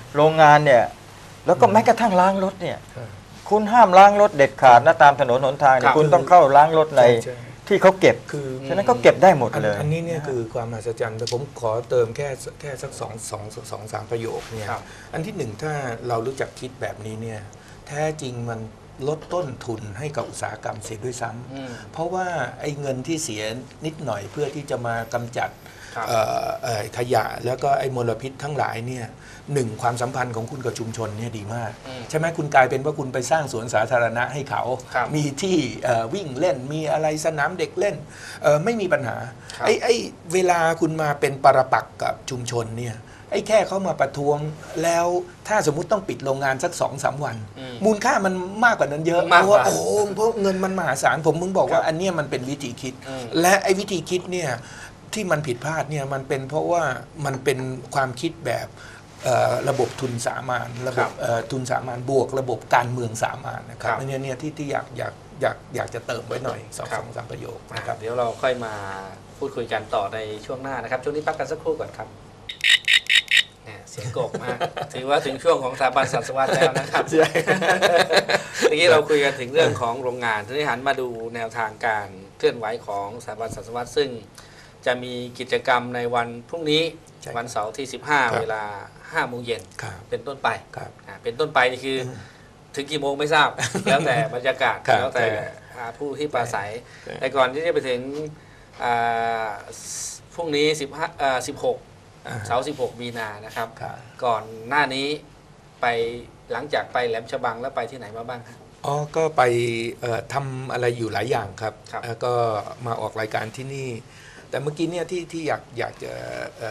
โรงงานเนี่ยแล้วก็แม้กระทั่งล้างรถเนี่ยคุณห้ามล้างรถเด็ดขาดนะตามถนนหนทางเนี่ยคุณต้องเข้าล้างรถในที่เขาเก็บฉะนั้นก็เก็บได้หมดเลยอันนี้เนี่ยคือความมหัศจรรย์แต่ผมขอเติมแค่สัก2-3 ประโยคเนี่ยอันที่หนึ่งถ้าเรารู้จักคิดแบบนี้เนี่ยแท้จริงมันลดต้นทุนให้กับอุตสาหกรรมเสียด้วยซ้ำเพราะว่าไอ้เงินที่เสียนิดหน่อยเพื่อที่จะมากำจัดขยะแล้วก็ไอ้มลพิษทั้งหลายเนี่ยหนึ่งความสัมพันธ์ของคุณกับชุมชนเนี่ยดีมากใช่ไหมคุณกลายเป็นว่าคุณไปสร้างสวนสาธารณะให้เขามีที่วิ่งเล่นมีอะไรสนามเด็กเล่นไม่มีปัญหาไอ้เวลาคุณมาเป็นปรปักษ์กับชุมชนเนี่ยไอ้แค่เขามาประท้วงแล้วถ้าสมมุติต้องปิดโรงงานสัก2-3 วันมูลค่ามันมากกว่านั้นเยอะเพราะว่าเพราะเงินมันมหาศาลผมมึงบอกว่าอันเนี้ยมันเป็นวิธีคิดและไอ้วิธีคิดเนี่ยที่มันผิดพลาดเนี่ยมันเป็นเพราะว่ามันเป็นความคิดแบบระบบทุนสามัญระบบทุนสามัญบวกระบบการเมืองสามัญนะครับเนี่ยที่อยากจะเติมไว้หน่อย2-3 ประโยคนะครับเดี๋ยวเราค่อยมาพูดคุยกันต่อในช่วงหน้านะครับช่วงนี้พักกันสักครู่ก่อนครับเสียงกบมากถือว่าถึงช่วงของสถาบันศาสวัสดิ์แล้วนะครับเมื่อกี้เราคุยกันถึงเรื่องของโรงงานทีนี้หันมาดูแนวทางการเคลื่อนไหวของสถาบันศาสวัสดิ์ซึ่งจะมีกิจกรรมในวันพรุ่งนี้วันเสาร์ที่15 เวลา 5 โมงเย็นเป็นต้นไปเป็นต้นไปนี่คือถึงกี่โมงไม่ทราบแล้วแต่บรรยากาศแล้วแต่ผู้ที่ปราศัยแต่ก่อนที่จะไปถึงพรุ่งนี้16เสาร์16 มีนานะครับก่อนหน้านี้ไปหลังจากไปแหลมฉบังแล้วไปที่ไหนมาบ้างครับก็ไปทำอะไรอยู่หลายอย่างครับก็มาออกรายการที่นี่แต่เมื่อกี้เนี่ยที่อยากจะ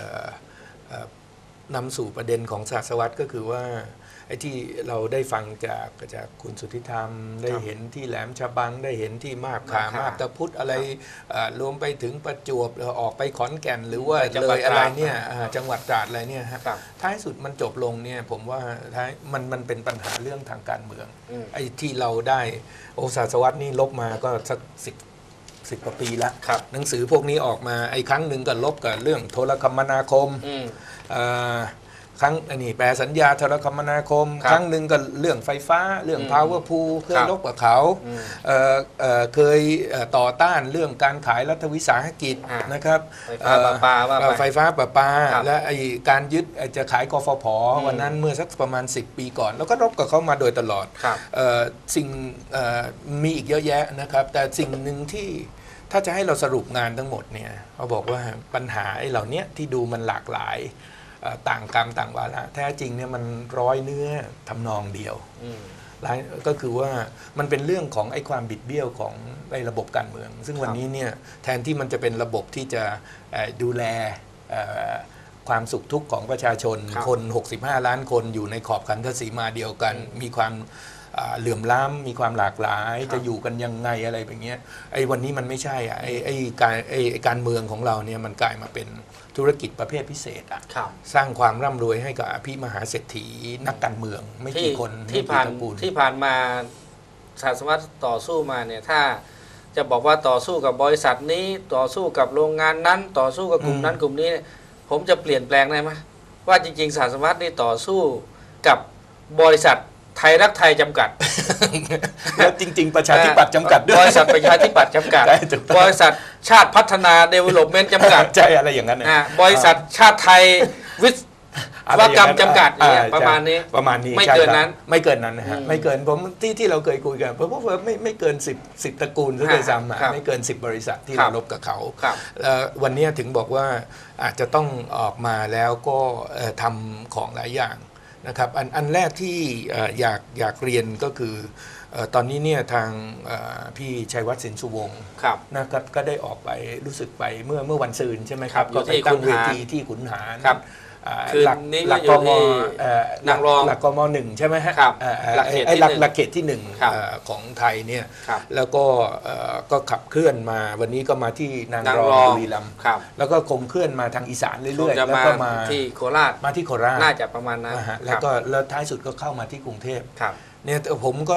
นำสู่ประเด็นของศาสวัสดิ์ก็คือว่าไอ้ที่เราได้ฟังจากคุณสุทธิธรรมได้เห็นที่แหลมฉบังได้เห็นที่มาบขามาบตะพุธอะไรรวมไปถึงประจวบออกไปขอนแก่นหรือว่าเลยอะไรเนี่ยจังหวัดตราดอะไรเนี่ยฮะท้ายสุดมันจบลงเนี่ยผมว่าท้ายมันเป็นปัญหาเรื่องทางการเมืองไอ้ที่เราได้ศาสวัสดิ์นี่ลบมาก็สัก10 กว่าปีแล้วหนังสือพวกนี้ออกมาไอ้ครั้งหนึ่งก็ลบกับเรื่องโทรคมนาคมครั้งนี้แปลสัญญาโทรคมนาคมครั้งหนึ่งก็เรื่องไฟฟ้าเรื่อง power pool เคยลบกับเขาเคยต่อต้านเรื่องการขายรัฐวิสาหกิจนะครับไฟฟ้าประปาและไอ้การยึดจะขายกฟผ.วันนั้นเมื่อสักประมาณ10 ปีก่อนแล้วก็รบกับเขามาโดยตลอดสิ่งมีอีกเยอะแยะนะครับแต่สิ่งหนึ่งที่ถ้าจะให้เราสรุปงานทั้งหมดเนี่ยเขาบอกว่าปัญหาไอ้เหล่านี้ที่ดูมันหลากหลายต่างกรรมต่างวาระแท้จริงเนี่ยมันร้อยเนื้อทำนองเดียวก็คือว่ามันเป็นเรื่องของไอ้ความบิดเบี้ยวของไอ้ระบบการเมืองซึ่งวันนี้เนี่ยแทนที่มันจะเป็นระบบที่จะดูแลความสุขทุกข์ของประชาชนคน65 ล้านคนอยู่ในขอบขันธสีมาเดียวกันมีความเหลื่อมล้ำมีความหลากหลายจะอยู่กันยังไงอะไรแบบนี้ไอ้วันนี้มันไม่ใช่ไอ้การเมืองของเราเนี่ยมันกลายมาเป็นธุรกิจประเภทพิเศษสร้างความร่ำรวยให้กับอภิมหาเศรษฐีนักการเมืองไม่กี่คนที่ผ่านมาศาสวัสดิ์ต่อสู้มาเนี่ยถ้าจะบอกว่าต่อสู้กับบริษัทนี้ต่อสู้กับโรงงานนั้นต่อสู้กับกลุ่มนั้นกลุ่มนี้ผมจะเปลี่ยนแปลงได้ไหมว่าจริงๆศาสวัสดิ์นี่ต่อสู้กับบริษัทไทยรักไทยจำกัดแล้วจริงๆประชาธิปัตย์จำกัดด้วยบริษัทประชาธิปัตย์จำกัดบริษัทชาติพัฒนา Development จำกัดใช่อะไรอย่างนั้นบริษัทชาติไทยวิศวกรรมจำกัดประมาณนี้ไม่เกินนั้นนะฮะไม่เกินผมที่เราเคยคุยกันเพราะว่าไม่เกิน10 ตระกูลด้วยซ้ำไม่เกิน10 บริษัทที่เราลบกับเขาวันนี้ถึงบอกว่าอาจจะต้องออกมาแล้วก็ทำของหลายอย่างนะครับอันแรกที่อยากเรียนก็คือตอนนี้เนี่ยทางพี่ชัยวัฒน์สินสุวงศ์นะครับก็ได้ออกไปรู้สึกไปเมื่อวันซืนใช่ไหมครับก็ไปตั้งเวทีที่ขุนหารหลักกมนางรองหลักกม1ใช่ไหมฮะหลักเขตที่1ของไทยเนี่ยแล้วก็ขับเคลื่อนมาวันนี้ก็มาที่นางรองบุรีรัมย์แล้วก็คงเคลื่อนมาทางอีสานเรื่อยๆแล้วก็มาที่โคราชน่าจะประมาณนั้นแล้วท้ายสุดก็เข้ามาที่กรุงเทพเนี่ยผมก็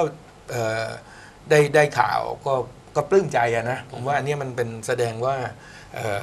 ได้ข่าวก็ปลื้มใจนะผมว่าอันนี้มันเป็นแสดงว่า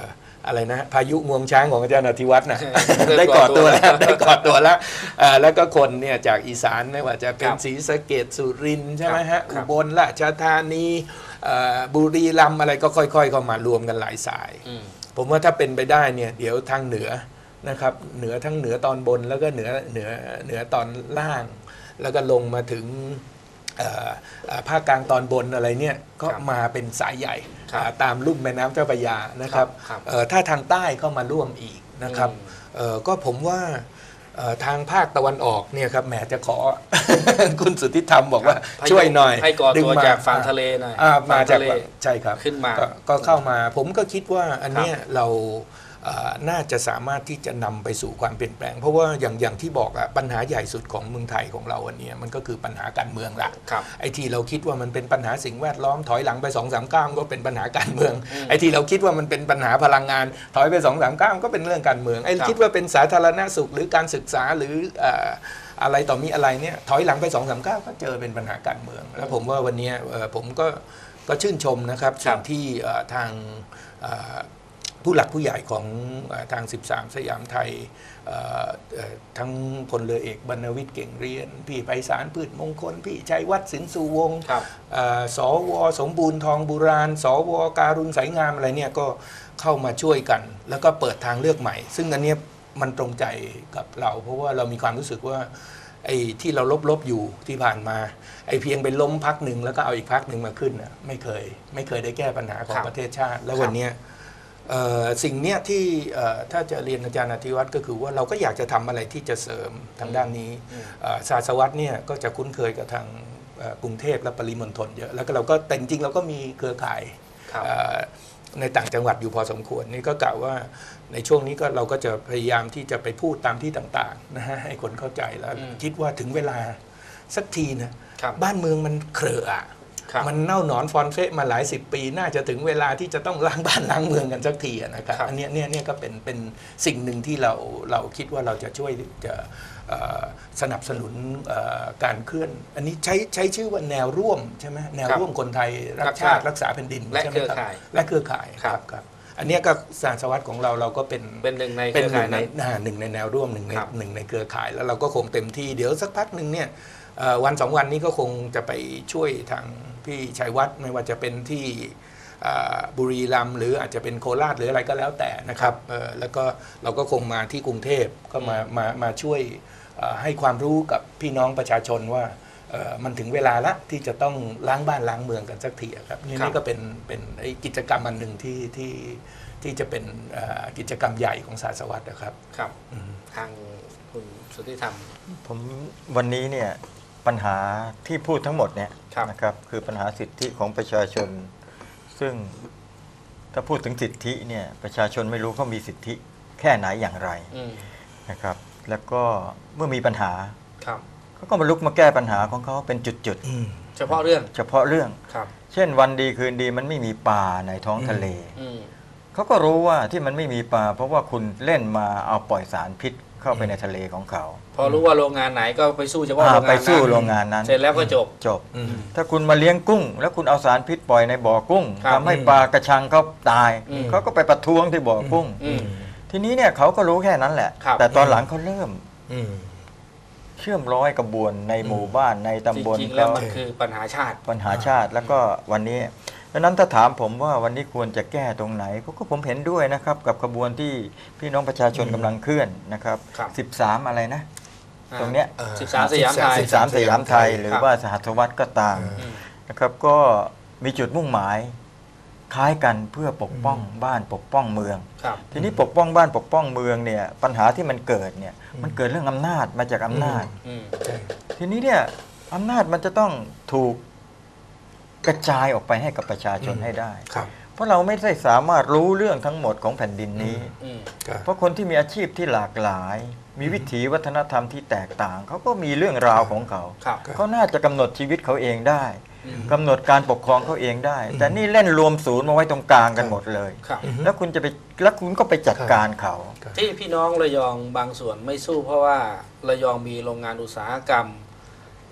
อะไรนะพายุงวงช้างของอาจารย์อธิวัฒน์นะ ได้ก่อตัวแล้วได้ก่อตัวแล้วแล้วก็คนเนี่ยจากอีสานไม่ว่าจะเป็นศรีสะเกษสุรินทร์ใช่ไหมฮะอุบลราชธานีบุรีรัมย์อะไรก็ค่อยๆเข้ามารวมกันหลายสายผมว่าถ้าเป็นไปได้เนี่ยเดี๋ยวทางเหนือนะครับเหนือทั้งเหนือตอนบนแล้วก็เหนือตอนล่าง แล้วก็ลงมาถึงภาคกลางตอนบนอะไรเนี่ยก็มาเป็นสายใหญ่ตามลุ่มแม่น้ำเจ้าพระยานะครับถ้าทางใต้เข้ามาร่วมอีกนะครับก็ผมว่าทางภาคตะวันออกเนี่ยครับแหมจะขอ คุณสุทธิธรรมบอกว่าช่วยหน่อยให้ก่อตัวจากฝั่งทะเลหน่อยมาจากใช่ครับขึ้นมาก็เข้ามาผมก็คิดว่าอันเนี้ยเราน่าจะสามารถที่จะนำไปสู่ความเปลี่ยนแปลงเพราะว่าอย่างที่บอกอะปัญหาใหญ่สุดของเมืองไทยของเราวันนี้มันก็คือปัญหาการเมืองละไอ้ที่เราคิดว่ามันเป็นปัญหาสิ่งแวดล้อมถอยหลังไป 2-3 ก้าวก็เป็นปัญหาการเมืองไอ้ที่เราคิดว่ามันเป็นปัญหาพลังงานถอยไป 2-3 ก้าวก็เป็นเรื่องการเมืองไอ้คิดว่าเป็นสาธารณสุขหรือการศึกษาหรืออะไรต่อมีอะไรเนี่ยถอยหลังไป 2-3 ก้าวก็เจอเป็นปัญหาการเมืองแล้วผมว่าวันนี้ผมก็ชื่นชมนะครับสิ่งที่ทางผู้หลักผู้ใหญ่ของทาง13สยามไทยทั้งพลเรือเอกบรรณวิทย์เก่งเรียนพี่ไพศาลพืชมงคลพี่ชัยวัฒน์สินสุวงศ์สวสมบูรณ์ทองบุราณสวการุณสายงามอะไรเนี่ยก็เข้ามาช่วยกันแล้วก็เปิดทางเลือกใหม่ซึ่งอันนี้มันตรงใจกับเราเพราะว่าเรามีความรู้สึกว่าไอ้ที่เราลบอยู่ที่ผ่านมาไอ้เพียงไปล้มพักหนึ่งแล้วก็เอาอีกพักหนึ่งมาขึ้นน่ะไม่เคยได้แก้ปัญหาของประเทศชาติแล้ววันนี้สิ่งเนี้ยที่ถ้าจะเรียนอาจารย์อธิวัฒน์ก็คือว่าเราก็อยากจะทำอะไรที่จะเสริมทางด้านนี้ศาสวัตรเนี่ยก็จะคุ้นเคยกับทางกรุงเทพและปริมณฑลเยอะแล้วก็เราก็แต่จริงเราก็มีเครือข่ายในต่างจังหวัดอยู่พอสมควรนี่ก็กล่าวว่าในช่วงนี้ก็เราก็จะพยายามที่จะไปพูดตามที่ต่างๆนะฮะให้คนเข้าใจแล้วคิดว่าถึงเวลาสักทีนะบ้านเมืองมันเครอะมันเน่าหนอนฟอนเฟะมาหลาย10 ปีน่าจะถึงเวลาที่จะต้องล้างบ้านล้างเมืองกันสักทีนะครับอันนี้ก็เป็นสิ่งหนึ่งที่เราคิดว่าเราจะช่วยจะสนับสนุนการเคลื่อนอันนี้ใช้ชื่อว่าแนวร่วมใช่ไหมแนวร่วมคนไทยรักชาติรักษาแผ่นดินและเครือข่ายและเครือข่ายครับอันนี้ก็ศาสวัตรของเราก็เป็นหนึ่งในเครือข่ายหนึ่งในแนวร่วมหนึ่งในเครือข่ายแล้วเราก็คงเต็มที่เดี๋ยวสักพักหนึ่งเนี่ยวัน2 วันนี้ก็คงจะไปช่วยทางพี่ชัยวัฒน์ไม่ว่าจะเป็นที่บุรีรัมย์หรืออาจจะเป็นโคราชหรืออะไรก็แล้วแต่นะครับแล้วก็เราก็คงมาที่กรุงเทพก็มาช่วยให้ความรู้กับพี่น้องประชาชนว่ามันถึงเวลาละที่จะต้องล้างบ้านล้างเมืองกันสักทีครับนี่ก็เป็นกิจกรรมอันหนึ่งที่จะเป็นกิจกรรมใหญ่ของศาสวัตรนะครับครับทางคุณสุทธิธรรมผมวันนี้เนี่ยปัญหาที่พูดทั้งหมดเนี่ยนะครับคือปัญหาสิทธิของประชาชนซึ่งถ้าพูดถึงสิทธิเนี่ยประชาชนไม่รู้เขามีสิทธิแค่ไหนอย่างไรนะครับแล้วก็เมื่อมีปัญหาเขาก็มาลุกมาแก้ปัญหาของเขาเป็นจุดๆเฉพาะเรื่องเช่นวันดีคืนดีมันไม่มีปลาในท้องทะเลเขาก็รู้ว่าที่มันไม่มีปลาเพราะว่าคุณเล่นมาเอาปล่อยสารพิษเข้าไปในทะเลของเขาพอรู้ว่าโรงงานไหนก็ไปสู้เฉพาะโรงงานนั้นเสร็จแล้วก็จบถ้าคุณมาเลี้ยงกุ้งแล้วคุณเอาสารพิษปล่อยในบ่อกุ้งทำให้ปลากระชังเขาตายเขาก็ไปประท้วงที่บ่อกุ้งทีนี้เนี่ยเขาก็รู้แค่นั้นแหละแต่ตอนหลังเขาเริ่มเชื่อมร้อยกระบวนในหมู่บ้านในตำบลจริงๆแล้วมันคือปัญหาชาติแล้วก็วันนี้ดังนั้นถ้าถามผมว่าวันนี้ควรจะแก้ตรงไหนก็ผมเห็นด้วยนะครับกับขบวนที่พี่น้องประชาชนกำลังเคลื่อนนะครับ13อะไรนะตรงเนี้ย 13สยามไทย 13สยามไทยหรือว่าสหัสวัตรก็ตามนะครับก็มีจุดมุ่งหมายคล้ายกันเพื่อปกป้องบ้านปกป้องเมืองทีนี้ปกป้องบ้านปกป้องเมืองเนี่ยปัญหาที่มันเกิดเนี่ยมันเกิดเรื่องอำนาจมาจากอำนาจทีนี้เนี่ยอำนาจมันจะต้องถูกกระจายออกไปให้กับประชาชนให้ได้เพราะเราไม่ได้สามารถรู้เรื่องทั้งหมดของแผ่นดินนี้เพราะคนที่มีอาชีพที่หลากหลายมีวิถีวัฒนธรรมที่แตกต่างเขาก็มีเรื่องราวของเขาน่าจะกำหนดชีวิตเขาเองได้กำหนดการปกครองเขาเองได้แต่นี่เล่นรวมศูนย์มาไว้ตรงกลางกันหมดเลยแล้วคุณก็ไปจัดการเขาที่พี่น้องระยองบางส่วนไม่สู้เพราะว่าระยองมีโรงงานอุตสาหกรรมผลิต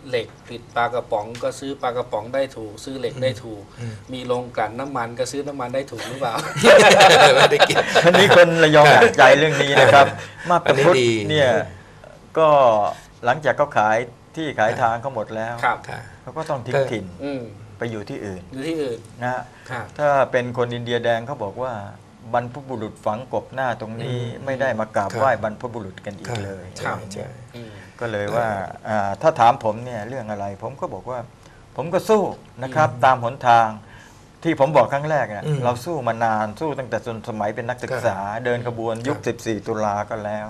เหล็กติดปลากระป๋องก็ซื้อปลากระป๋องได้ถูกซื้อเหล็กได้ถูกมีโรงกลั่นน้ำมันก็ซื้อน้ำมันได้ถูกหรือเปล่าไม่ได้กินอันนี้คนระยองหนักใจเรื่องนี้นะครับ มาบตาพุธเนี่ยก็หลังจากเขาขายที่ขายทางเขาหมดแล้วครับเขาก็ต้องทิ้งถิ่นไปอยู่ที่อื่นอยู่ที่อื่นนะฮะถ้าเป็นคนอินเดียแดงเขาบอกว่าบรรพบุรุษฝังกบหน้าตรงนี้ไม่ได้มากราบไหว้บรรพบุรุษกันอีกเลยใช่ก็เลยว่าถ้าถามผมเนี่ยเรื่องอะไรผมก็บอกว่าผมก็สู้นะครับตามหนทางที่ผมบอกครั้งแรกเนี่ยเราสู้มานานสู้ตั้งแต่สมัยเป็นนักศึกษาเดินขบวนยุค14 ตุลาก็แล้ว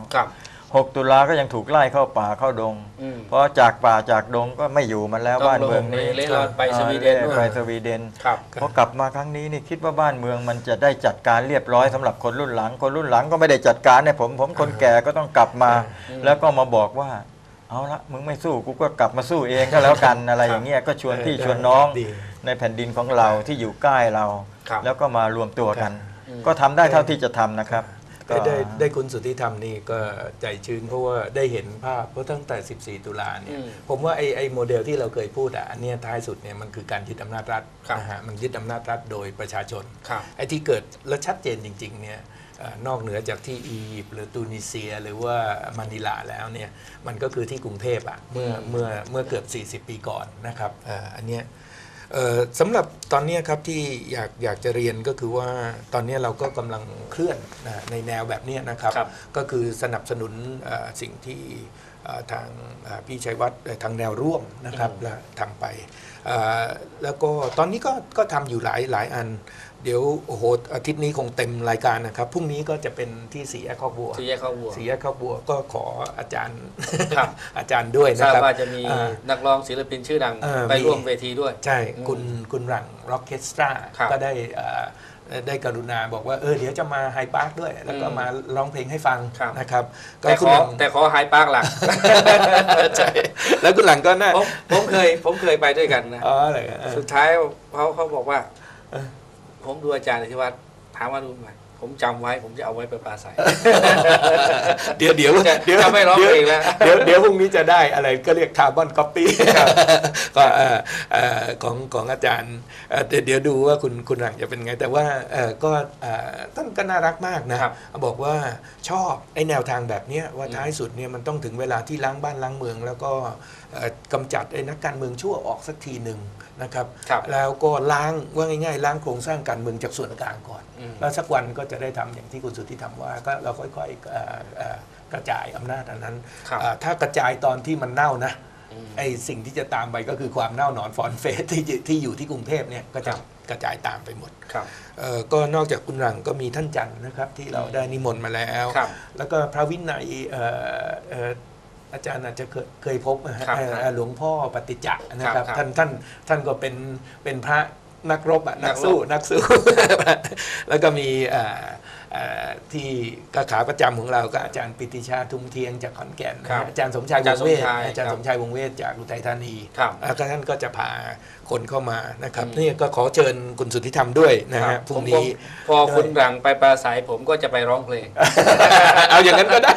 6 ตุลาก็ยังถูกไล่เข้าป่าเข้าดงเพราะจากป่าจากดงก็ไม่อยู่มันแล้วบ้านเมืองนี้ไปสวีเดนไปสวีเดนพอกลับมาครั้งนี้นี่คิดว่าบ้านเมืองมันจะได้จัดการเรียบร้อยสำหรับคนรุ่นหลังคนรุ่นหลังก็ไม่ได้จัดการเนี่ยผมคนแก่ก็ต้องกลับมาแล้วก็มาบอกว่าเอาละมึงไม่สู้กูก็กลับมาสู้เองก็แล้วกันอะไรอย่างเงี้ยก็ชวนพี่ชวนน้องในแผ่นดินของเราที่อยู่ใกล้เราแล้วก็มารวมตัวกันก็ทำได้เท่าที่จะทำนะครับได้คุณสุทธิธรรมนี่ก็ใจชื้นเพราะว่าได้เห็นภาพเพราะตั้งแต่ 14 ตุลาเนี่ยผมว่าไอ้โมเดลที่เราเคยพูดอันนี้ท้ายสุดเนี่ยมันคือการยึดอำนาจรัฐนะฮะมันยึดอำนาจรัฐโดยประชาชนไอ้ที่เกิดและชัดเจนจริงๆเนี่ยนอกเหนือจากที่อียิปต์หรือตูนิเซียหรือว่ามานิลาแล้วเนี่ยมันก็คือที่กรุงเทพเมื่อเกือบ40 ปีก่อนนะครับอันเนี้ยสำหรับตอนนี้ครับที่อยากจะเรียนก็คือว่าตอนนี้เราก็กำลังเคลื่อนในแนวแบบนี้นะครับก็คือสนับสนุนสิ่งที่ทางพี่ชัยวัฒน์ทางแนวร่วมนะครับและทำไปแล้วก็ตอนนี้ก็ทำอยู่หลายอันเดี๋ยวโอ้โหอาทิตย์นี้คงเต็มรายการนะครับพรุ่งนี้ก็จะเป็นที่4 แยกคอกบัว4 แยกคอกบัวก็ขออาจารย์อาจารย์ด้วยนะครับว่าจะมีนักร้องศิลปินชื่อดังไปร่วมเวทีด้วยใช่คุณหลังร็อกเคสตราก็ได้กรุณาบอกว่าเดี๋ยวจะมาไฮพาร์คด้วยแล้วก็มาร้องเพลงให้ฟังนะครับแต่ขอไฮพาร์คหลังใช่แล้วคุณหลังก็น่าผมเคยไปด้วยกันนะสุดท้ายเขาบอกว่าผมดูอาจารย์ที่วัดถามว่ารู้ไหมผมจำไว้ผมจะเอาไว้ไปปราศัยเดี๋ยวจะไม่ร้องเพลงแล้วเดี๋ยวพรุ่งนี้จะได้อะไรก็เรียกคาร์บอนก๊อปปี้ก็ของอาจารย์เดี๋ยวดูว่าคุณหลังจะเป็นไงแต่ว่าก็ท่านก็น่ารักมากนะบอกว่าชอบไอ้แนวทางแบบนี้ว่าท้ายสุดเนี่ยมันต้องถึงเวลาที่ล้างบ้านล้างเมืองแล้วก็กำจัดไอ้นักการเมืองชั่วออกสักทีหนึ่งนะครับแล้วก็ล้างว่าง่ายๆล้างโครงสร้างการเมืองจากส่วนกลางก่อนแล้วสักวันก็จะได้ทำอย่างที่คุณสุทธิทำว่าก็เราค่อยๆกระจายอำนาจอันนั้นถ้ากระจายตอนที่มันเน่านะไอ้สิ่งที่จะตามไปก็คือความเน่าหนอนฟอนเฟสที่อยู่ที่กรุงเทพเนี่ยก็จะกระจายตามไปหมดก็นอกจากคุณหลังก็มีท่านจันทร์นะครับที่เราได้นิมนต์มาแล้วแล้วก็พระวินัยอาจารย์อาจจะเคยพบหลวงพ่อปฏิจจ์นะครับท่านก็เป็นพระนักรบนักสู้แล้วก็มีที่ขาประจำของเราก็อาจารย์ปิติชาทุ่มเทียงจากขอนแก่นอาจารย์สมชายวงเวทจากอุทัยธานีแล้วก็ท่านก็จะพาคนเข้ามานะครับนี่ก็ขอเชิญคุณสุทธิธรรมด้วยนะฮะพรุ่งนี้พอคุณหลังไปปราศัยผมก็จะไปร้องเพลงเอาอย่างนั้นก็ได้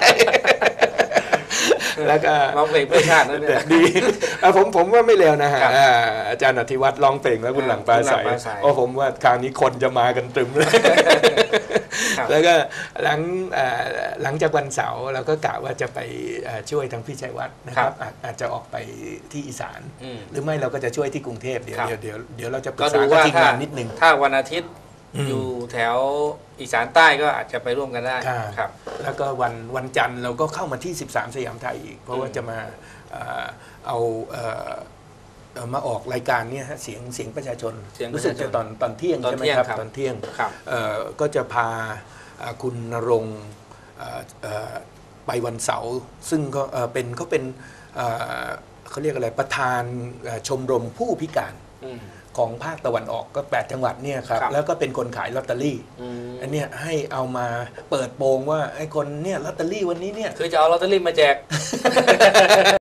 แล้วก็ร้องเพลงเพื่อชาตินั่นเองดีผมว่าไม่เลวนะฮะอาจารย์อธิวัฒน์ร้องเพลงแล้วคุณหลังปราศัยผมว่าคราวนี้คนจะมากันตรึมเลยแล้วก็หลังจากวันเสาร์เราก็กะว่าจะไปช่วยทางพี่ชัยวัฒน์นะครับอาจจะออกไปที่อีสานหรือไม่เราก็จะช่วยที่กรุงเทพเดี๋ยวเราจะปรึกษากับทีมงานนิดนึงถ้าวันอาทิตย์อยู่แถวอีสานใต้ก็อาจจะไปร่วมกันได้ครับแล้วก็วันจันทร์เราก็เข้ามาที่13 สยามไทยอีกเพราะว่าจะมาเอามาออกรายการเนี่ยเสียงประชาชนรู้สึกจะตอนเที่ยงใช่ไหมครับตอนเที่ยงก็จะพาคุณณรงค์ไปวันเสาร์ซึ่งเขาเป็นเขาเรียกอะไรประธานชมรมผู้พิการของภาคตะวันออกก็8 จังหวัดเนี่ยครับแล้วก็เป็นคนขายลอตเตอรี่อันนี้ให้เอามาเปิดโปงว่าไอ้คนเนี่ยลอตเตอรี่วันนี้เนี่ยคือจะเอาลอตเตอรี่มาแจก